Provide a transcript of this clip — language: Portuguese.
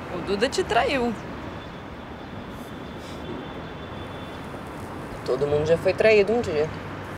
O Duda te traiu. Todo mundo já foi traído um dia.